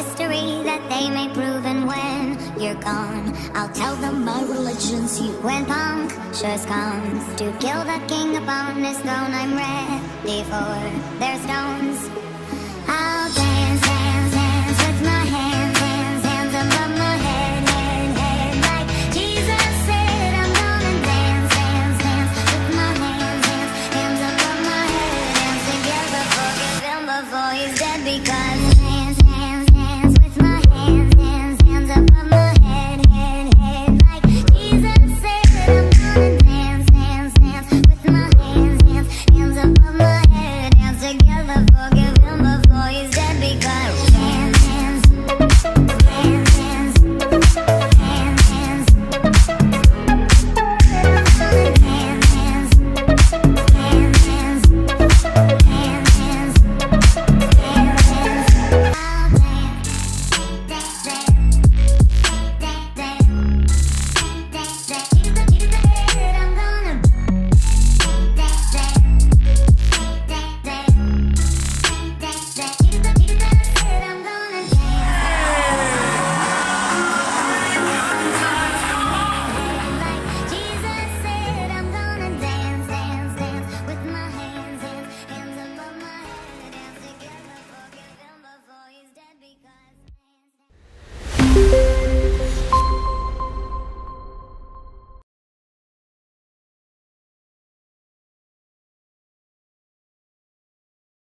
history that they may prove. And when you're gone, I'll tell them my religion's you. When punctures comes to kill the king upon his throne, I'm ready for their stones.